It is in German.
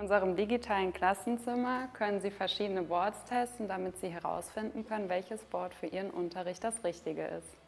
unserem digitalen Klassenzimmer können Sie verschiedene Boards testen, damit Sie herausfinden können, welches Board für Ihren Unterricht das Richtige ist.